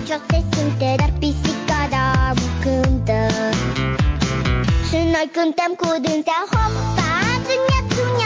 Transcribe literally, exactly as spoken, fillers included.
joc se simte, dar pisica da cântă. Și noi cântăm cu dânsea, hopa, țânia, țânia.